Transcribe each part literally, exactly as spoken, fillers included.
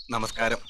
നമസ്കാരം.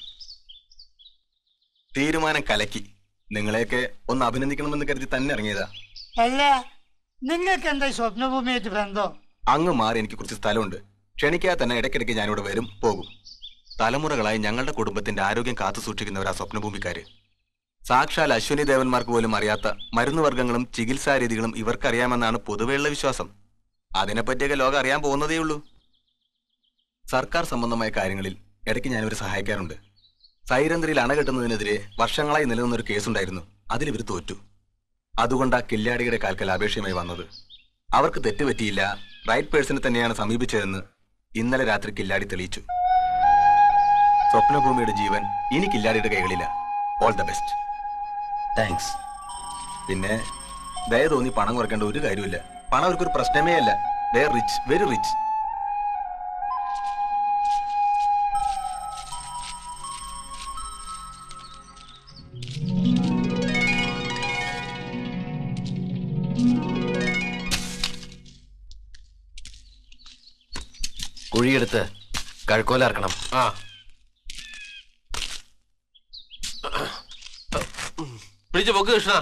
തീരുമാനം കലക്കി. നിങ്ങളെയൊക്കെ ഒന്ന് അഭിനന്ദിക്കണമെന്ന് കരുതി തന്നെ ഇറങ്ങിയതാ. അല്ല, നിങ്ങൾക്ക് എന്താ സ്വപ്നഭൂമിയായിട്ട് ബന്ധം? അങ്ങ് മാറി എനിക്ക് കുറച്ച് സ്ഥലമുണ്ട്. ക്ഷണിക്കാതെ തന്നെ ഇടയ്ക്കിടയ്ക്ക് ഞാനിവിടെ വരും പോകും. തലമുറകളായി ഞങ്ങളുടെ കുടുംബത്തിന്റെ ആരോഗ്യം കാത്തു സൂക്ഷിക്കുന്നവരാ സ്വപ്നഭൂമിക്കാര്. സാക്ഷാൽ അശ്വിനി ദേവന്മാർക്ക് പോലും അറിയാത്ത മരുന്നുവർഗ്ഗങ്ങളും ചികിത്സാ രീതികളും ഇവർക്കറിയാമെന്നാണ് പൊതുവെയുള്ള വിശ്വാസം. അതിനെപ്പറ്റിയൊക്കെ ലോകം അറിയാൻ പോകുന്നതേ ഉള്ളൂ. സർക്കാർ സംബന്ധമായ കാര്യങ്ങളിൽ ഇടയ്ക്ക് ഞാനിവർ സഹായിക്കാറുണ്ട്. സൈരന്ധ്രയിൽ അണ കെട്ടുന്നതിനെതിരെ വർഷങ്ങളായി നിലനിന്നൊരു കേസുണ്ടായിരുന്നു. അതിലിവർ തോറ്റു. അതുകൊണ്ടാ കില്ലാടിയുടെ കാൽക്കൽ അപേക്ഷയുമായി വന്നത്. അവർക്ക് തെറ്റുപറ്റിയില്ല, റൈറ്റ് പേഴ്സണെ തന്നെയാണ് സമീപിച്ചതെന്ന് ഇന്നലെ രാത്രി കില്ലാടി തെളിയിച്ചു. സ്വപ്നഭൂമിയുടെ ജീവൻ ഇനി കില്ലാടിയുടെ കൈകളില്ല. All the best. താങ്ക്സ്. പിന്നെ ദയ തോന്നി പണം കുറയ്ക്കേണ്ട ഒരു കാര്യമില്ല. പണം അവർക്കൊരു പ്രശ്നമേ അല്ല. They are rich, very rich. കുഴിയെടുത്ത് കഴുക്കോല ഇറക്കണം. ആ പിടിച്ചു പൊക്ക് കൃഷ്ണ.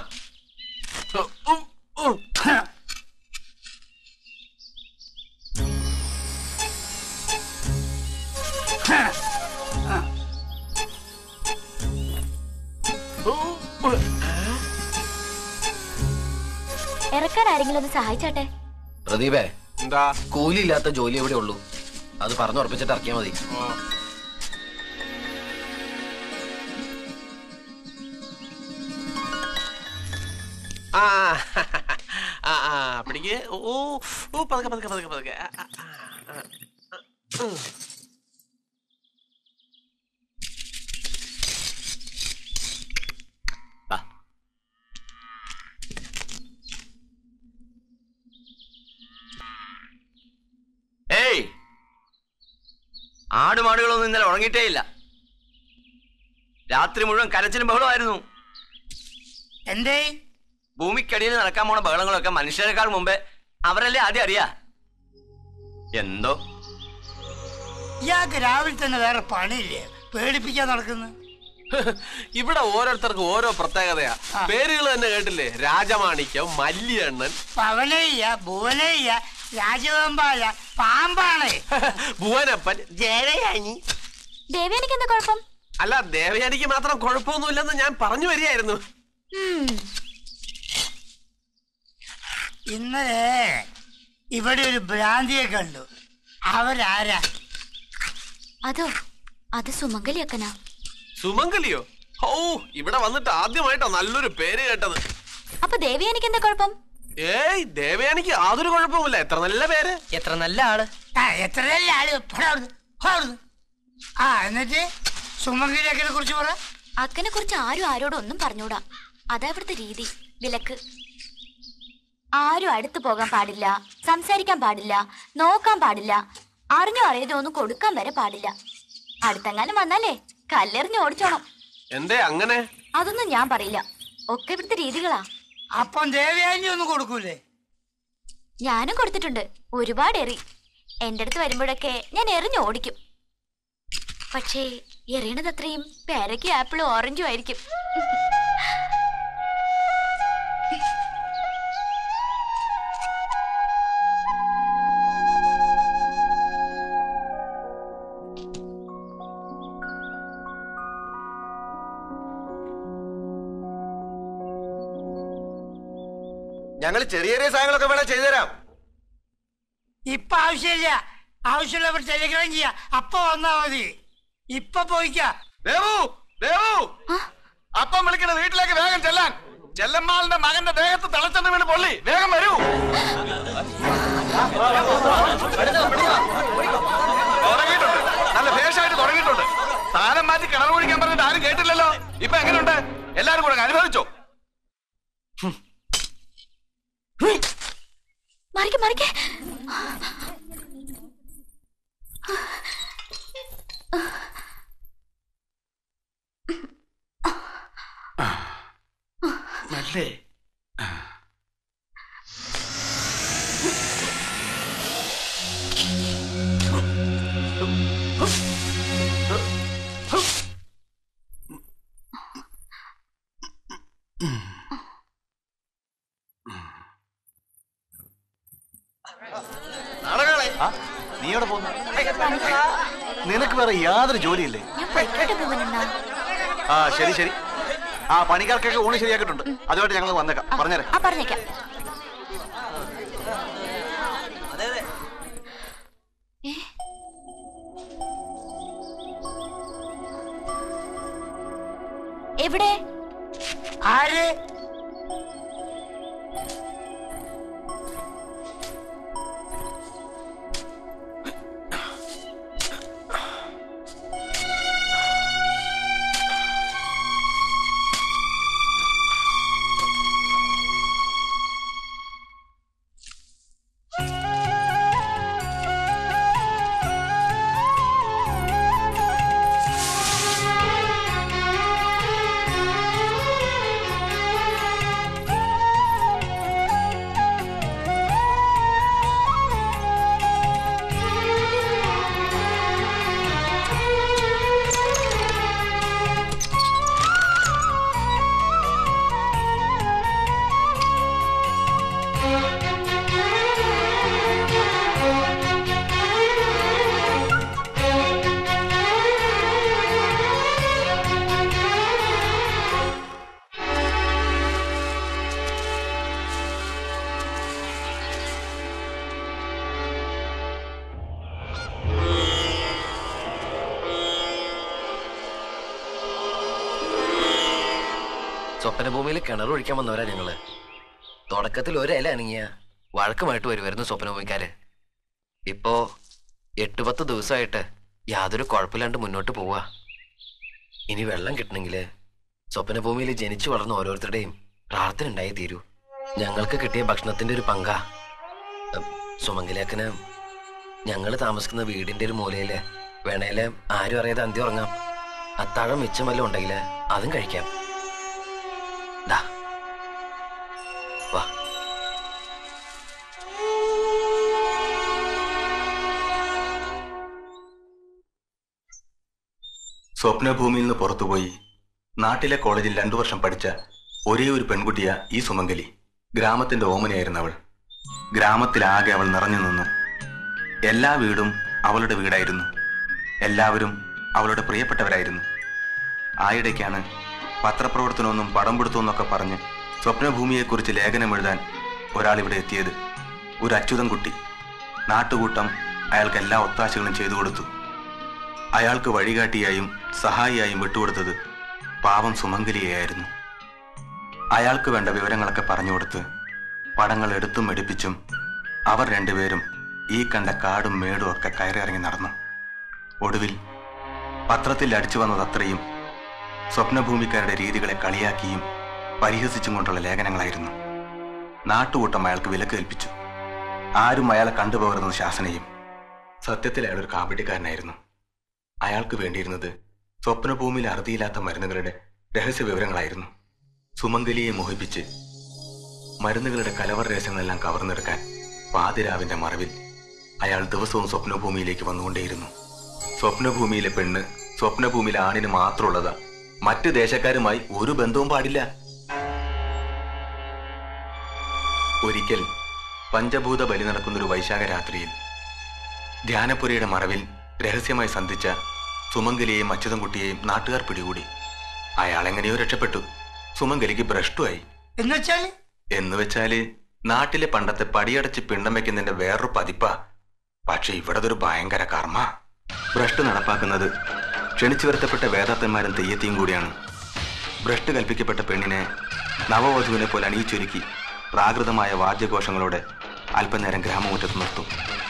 ഇറക്കാൻ ആരെങ്കിലും ഒന്ന് സഹായിച്ചാട്ടെ. പ്രദീപേ, എന്താ കൂലിയില്ലാത്ത ജോലി എവിടെ ഉള്ളൂ? അത് പറഞ്ഞുറപ്പിച്ചിട്ട് ഇറക്കിയാ മതി. ആ ആ ആ പിടിക്ക്. ഓ ഓ പതുക്കെ പതുക്കെ പതുക്കെ പതുക്കെ. ഏയ്, ആടുമാടുകളൊന്നും ഇന്നലെ ഉറങ്ങിയിട്ടേ ഇല്ല. രാത്രി മുഴുവൻ കരച്ചിലും ബഹളമായിരുന്നു. എന്തേ? ഭൂമിക്കടിയിൽ നടക്കാൻ പോണ ബഹളങ്ങളൊക്കെ മനുഷ്യരെക്കാൾ മുമ്പേ അവരല്ലേ ആദ്യം അറിയാ. എന്തോ ഇയാൾക്ക് രാവിലെ തന്നെ വേറെ പണിയില്ലേ? പേടിപ്പിക്കാൻ നടക്കുന്നു. ഇവിടെ ഓരോരുത്തർക്കും ഓരോ പ്രത്യേകതയാ. പേരുകൾ തന്നെ കേട്ടില്ലേ? രാജമാണിക്യം, മല്ലിയണ്ണൻ, പവനയ്യ, ഭുവനയ്യ, രാജവെമ്പാല, പാമ്പാണ്, ഭുവനപ്പൻ, ജയയാനി. ദേവയാനിക്ക് എന്താ കുഴപ്പം? അല്ല, ദേവയാനിക്ക് മാത്രം കുഴപ്പമൊന്നുമില്ലെന്ന് ഞാൻ പറഞ്ഞു വരികയായിരുന്നു. ഇന്നലെ ഇവിടെ ഒരു ഭ്രാന്തിയെ കണ്ടു. അവരാരാ? അതോ, അത് സുമംഗലിയക്കനാ. സുമംഗലിയോ? ഓ, ഇവിടെ വന്നിട്ട് ആദ്യമായിട്ടോ നല്ലൊരു പേര് കേട്ടത്. അപ്പൊ ദേവയാനിക്ക് എന്താ കുഴപ്പം? ഏയ്, ദേവയാനിക്ക് യാതൊരു കുഴപ്പമില്ല. എത്ര നല്ല പേര്, എത്ര നല്ല ആള്. എത്ര നല്ല ആള്. ആ, എന്നിട്ട് സുമംഗലിയക്കനെ കുറിച്ച് പറ. അക്കനെ കുറിച്ച് ആരും ആരോടും ഒന്നും പറഞ്ഞൂടാ. അതാ ഇവിടുത്തെ രീതി, വിലക്ക്. ആരും അടുത്തു പോകാൻ പാടില്ല, സംസാരിക്കാൻ പാടില്ല, നോക്കാൻ പാടില്ല, അറിഞ്ഞോ അറിയാതെ ഒന്നും കൊടുക്കാൻ വരെ പാടില്ല. അടുത്തെങ്ങാനും വന്നാലേ കല്ലെറിഞ്ഞ് ഓടിച്ചോണം. എന്തേ അങ്ങനെ? അതൊന്നും ഞാൻ പറയില്ല, ഒക്കെ ഇവിടുത്തെ രീതികളാ. അപ്പം ദേവയാനി ഒന്നും കൊടുക്കൂലേ? ഞാനും കൊടുത്തിട്ടുണ്ട്, ഒരുപാട് എറി. എന്റെ അടുത്ത് വരുമ്പോഴൊക്കെ ഞാൻ എറിഞ്ഞ് ഓടിക്കും. പക്ഷേ എറിയണത് അത്രയും പേരയ്ക്കും ആപ്പിളും ഓറഞ്ചും ആയിരിക്കും. ഞങ്ങൾ ചെറിയ ചെറിയ സാധനങ്ങളൊക്കെ വേണം ചെയ്തുതരാം. ഇപ്പൊ ആവശ്യമില്ല. ആവശ്യമുള്ളവർ ടെലിഗ്രാം ചെയ്യാ, അപ്പൊ വന്നാ മതി. ഇപ്പൊ പോയിക്കാ. ദേവു, ദേവു, അപ്പം വിളിക്കണ വീട്ടിലേക്ക് വേഗം ചെല്ലാൻ. ചെല്ലമ്മാളിന്റെ മകന്റെ ദേഹത്ത് തിളച്ചെന്ന് വീണ് പൊള്ളി. വേഗം വരൂ. തുടങ്ങിയിട്ടുണ്ട്, നല്ല ഭേഷായിട്ട് തുടങ്ങിയിട്ടുണ്ട്. സ്ഥാനം മാറ്റി കിണർ കുഴിക്കാൻ പറഞ്ഞിട്ട് ആരും കേട്ടില്ലല്ലോ. ഇപ്പൊ എങ്ങനെയുണ്ട്? എല്ലാരും കൂടെ അനുഭവിച്ചോ? മറിക്ക് മറിക്ക്. മെല്ലെ. നീ എവിടെ പോകുന്നു? നിനക്ക് വേറെ യാതൊരു ജോലിയില്ലേ? ആ ശരി ശരി. ആ പണിക്കാർക്കൊക്കെ ഊണ് ശരിയാക്കിയിട്ടുണ്ട്. അതുമായിട്ട് ഞങ്ങൾ വന്നേക്കാം. പറഞ്ഞേരാം. പറഞ്ഞേക്കാം. എവിടെ? ആര്? സ്വപ്നഭൂമിയിൽ കിണർ ഒഴിക്കാൻ വന്നവരാ ഞങ്ങള്. തുടക്കത്തിൽ ഒരില അണങ്ങിയ വഴക്കുമായിട്ട് വരുമായിരുന്നു സ്വപ്നഭൂമിക്കാര്. ഇപ്പോ എട്ട് പത്ത് ദിവസമായിട്ട് യാതൊരു കുഴപ്പമില്ലാണ്ട് മുന്നോട്ട് പോവാ. ഇനി വെള്ളം കിട്ടണമെങ്കില് സ്വപ്നഭൂമിയിൽ ജനിച്ചു വളർന്ന ഓരോരുത്തരുടെയും പ്രാർത്ഥന ഉണ്ടായി തീരൂ. ഞങ്ങൾക്ക് കിട്ടിയ ഭക്ഷണത്തിന്റെ ഒരു പങ്കാ. സുമംഗലേക്കന് ഞങ്ങൾ താമസിക്കുന്ന വീടിന്റെ ഒരു മൂലയില് വേണേല് ആരും അറിയാതെ അന്തി ഉറങ്ങാം. അത്താഴം മിച്ചം വല്ലതും ഉണ്ടെങ്കില് അതും കഴിക്കാം. വാ. സ്വപ്നഭൂമിയിൽ നിന്ന് പുറത്തുപോയി നാട്ടിലെ കോളേജിൽ രണ്ടു വർഷം പഠിച്ച ഒരേ ഒരു പെൺകുട്ടിയാ ഈ സുമംഗലി. ഗ്രാമത്തിന്റെ ഓമനയായിരുന്നു അവൾ. ഗ്രാമത്തിലാകെ അവൾ നിറഞ്ഞു നിന്നു. എല്ലാ വീടും അവളുടെ വീടായിരുന്നു. എല്ലാവരും അവളുടെ പ്രിയപ്പെട്ടവരായിരുന്നു. ആയിടയ്ക്കാണ് പത്രപ്രവർത്തനമൊന്നും പടം പിടുത്തമെന്നൊക്കെ പറഞ്ഞ് സ്വപ്നഭൂമിയെക്കുറിച്ച് ലേഖനം എഴുതാൻ ഒരാളിവിടെ എത്തിയത്. ഒരു അച്യുതൻ കുട്ടി. നാട്ടുകൂട്ടം അയാൾക്ക് എല്ലാ ഒത്താശകളും ചെയ്തു കൊടുത്തു. അയാൾക്ക് വഴികാട്ടിയായും സഹായിയായും വിട്ടുകൊടുത്തത് പാവം സുമംഗലിയായിരുന്നു. അയാൾക്ക് വേണ്ട വിവരങ്ങളൊക്കെ പറഞ്ഞു കൊടുത്ത് പടങ്ങൾ എടുത്തും എടുപ്പിച്ചും അവർ രണ്ടുപേരും ഈ കണ്ട കാടും മേടും ഒക്കെ കയറിയിറങ്ങി നടന്നു. ഒടുവിൽ പത്രത്തിൽ അടിച്ചു വന്നതത്രയും സ്വപ്നഭൂമിക്കാരുടെ രീതികളെ കളിയാക്കിയും പരിഹസിച്ചും കൊണ്ടുള്ള ലേഖനങ്ങളായിരുന്നു. നാട്ടുകൂട്ടം അയാൾക്ക് വിലക്ക് കൽപ്പിച്ചു. ആരും അയാളെ കണ്ടുപോകരുതെന്ന് ശാസനയും. സത്യത്തിൽ അയാളൊരു കാപട്യക്കാരനായിരുന്നു. അയാൾക്ക് വേണ്ടിയിരുന്നത് സ്വപ്നഭൂമിയിൽ അറുതിയില്ലാത്ത മരുന്നുകളുടെ രഹസ്യ വിവരങ്ങളായിരുന്നു. സുമംഗലിയെ മോഹിപ്പിച്ച് മരുന്നുകളുടെ കലവർ രഹസ്യങ്ങളെല്ലാം കവർന്നെടുക്കാൻ പാതിരാവിന്റെ മറവിൽ അയാൾ ദിവസവും സ്വപ്നഭൂമിയിലേക്ക് വന്നുകൊണ്ടേയിരുന്നു. സ്വപ്നഭൂമിയിലെ പെണ്ണ് സ്വപ്നഭൂമിയിലെ ആണിന് മാത്രമുള്ളതാ. മറ്റു ദേശക്കാരുമായി ഒരു ബന്ധവും പാടില്ല. ഒരിക്കൽ പഞ്ചഭൂത ബലി നടക്കുന്നൊരു വൈശാഖ രാത്രിയിൽ ധ്യാനപുരയുടെ മറവിൽ രഹസ്യമായി സന്ധിച്ച സുമംഗലിയെയും അച്യുതൻകുട്ടിയെയും നാട്ടുകാർ പിടികൂടി. അയാൾ എങ്ങനെയോ രക്ഷപ്പെട്ടു. സുമംഗലിക്ക് ഭ്രഷ്ടുമായി. എന്ന് വെച്ചാല് നാട്ടിലെ പണ്ടത്തെ പടിയടച്ച് പിണ്ടം വെക്കുന്നതിന്റെ വേറൊരു പതിപ്പാ. പക്ഷെ ഇവിടതൊരു ഭയങ്കര കർമ്മ. ഭ്രഷ്ട് നടപ്പാക്കുന്നത് ക്ഷണിച്ചു വരുത്തപ്പെട്ട വേദാത്തന്മാരും തെയ്യത്തിയും കൂടിയാണ്. ഭ്രഷ്ട് കൽപ്പിക്കപ്പെട്ട പെണ്ണിനെ നവവധുവിനെ പോലെ അണിയിച്ചൊരുക്കി പ്രാകൃതമായ വാദ്യഘോഷങ്ങളോടെ അല്പനേരം ഗ്രാമമുറ്റത്ത് നിർത്തും.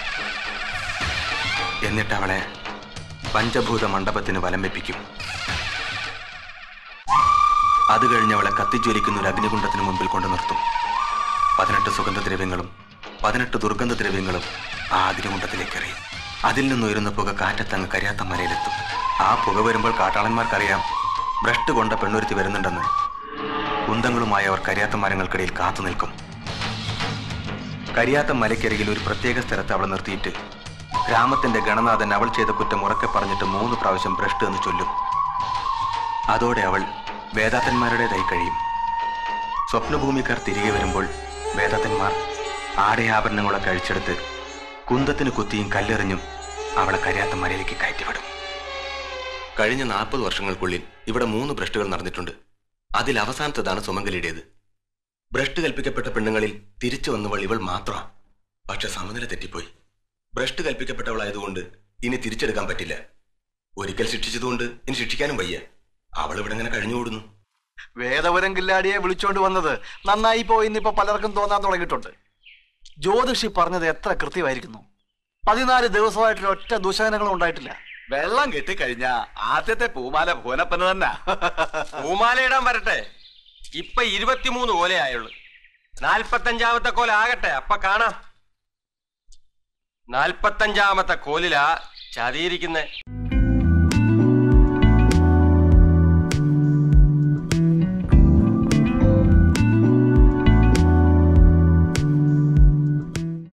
എന്നിട്ട് അവളെ പഞ്ചഭൂത മണ്ഡപത്തിന് വലം വെപ്പിക്കും. അത് കഴിഞ്ഞ് അവളെ കത്തിജ്വലിക്കുന്ന ഒരു അഗ്നികുണ്ഡത്തിന് മുമ്പിൽ കൊണ്ടു നിർത്തും. പതിനെട്ട് സുഗന്ധദ്രവ്യങ്ങളും പതിനെട്ട് ദുർഗന്ധദ്രവ്യങ്ങളും ആ അഗ്നികുണ്ഡത്തിലേക്ക് എറിയും. അതിൽ നിന്നുയരുന്ന പുക കാറ്റത്തങ്ങ് കരിയാത്ത മലയിലെത്തും. ആ പുക വരുമ്പോൾ കാട്ടാളന്മാർക്കറിയാം ഭ്രഷ്ട് കൊണ്ട പെണ്ണൊരുത്തി വരുന്നുണ്ടെന്ന്. കുന്തങ്ങളുമായി അവർ കരിയാത്ത മരങ്ങൾക്കിടയിൽ കാത്തു നിൽക്കും. കരിയാത്ത മലയ്ക്കരികിൽ ഒരു പ്രത്യേക സ്ഥലത്ത് അവളെ നിർത്തിയിട്ട് ഗ്രാമത്തിന്റെ ഗണനാഥൻ അവൾ ചെയ്ത കുറ്റം ഉറക്കെ പറഞ്ഞിട്ട് മൂന്ന് പ്രാവശ്യം ഭ്രഷ്ട് എന്ന് ചൊല്ലും. അതോടെ അവൾ വേദാത്തന്മാരുടേതായി കഴിയും. സ്വപ്നഭൂമിക്കാർ തിരികെ വരുമ്പോൾ വേദാത്തന്മാർ ആടയാഭരണങ്ങളൊക്കെ അഴിച്ചെടുത്ത് കുന്തത്തിന് കുത്തിയും കല്ലെറിഞ്ഞും അവളെ കരിയാത്ത മലയിലേക്ക് കയറ്റിവിടും. കഴിഞ്ഞ നാൽപ്പത് വർഷങ്ങൾക്കുള്ളിൽ ഇവിടെ മൂന്ന് ഭ്രഷ്ടുകൾ നടന്നിട്ടുണ്ട്. അതിൽ അവസാനത്തതാണ് സുമംഗലിയുടേത്. ഭ്രഷ്ട് കൽപ്പിക്കപ്പെട്ട പെണ്ണുങ്ങളിൽ തിരിച്ചു വന്നവൾ ഇവൾ മാത്രമാണ്. പക്ഷെ സമനില തെറ്റിപ്പോയി. ഭ്രഷ്ട് കൽപ്പിക്കപ്പെട്ടവളായതുകൊണ്ട് ഇനി തിരിച്ചെടുക്കാൻ പറ്റില്ല. ഒരിക്കൽ ശിക്ഷിച്ചതുകൊണ്ട് ഇനി ശിക്ഷിക്കാനും വയ്യ. അവൾ ഇവിടെ ഇങ്ങനെ കഴിഞ്ഞുകൂടുന്നു. വേദവരം കില്ലാടിയെ വിളിച്ചോണ്ട് വന്നത് നന്നായി പോയിന്ന് ഇപ്പൊ പലർക്കും തോന്നാൻ തുടങ്ങിയിട്ടുണ്ട്. ജ്യോതിഷി പറഞ്ഞത് എത്ര കൃത്യമായിരിക്കുന്നു. പതിനാല് ദിവസമായിട്ട് ഒറ്റ ദുശകനങ്ങളും ഉണ്ടായിട്ടില്ല. വെള്ളം കെട്ടിക്കഴിഞ്ഞ ആദ്യത്തെ പൂമാല ഭുവനപ്പന് തന്നെ. പൂമാലയിടാൻ വരട്ടെ. ഇപ്പൊ ഇരുപത്തിമൂന്ന് കോലയായുള്ളു. നാൽപ്പത്തഞ്ചാമത്തെ കോല ആകട്ടെ, അപ്പൊ കാണാം. നാൽപ്പത്തഞ്ചാമത്തെ കോലിലാ ചതിയിരിക്കുന്നെ.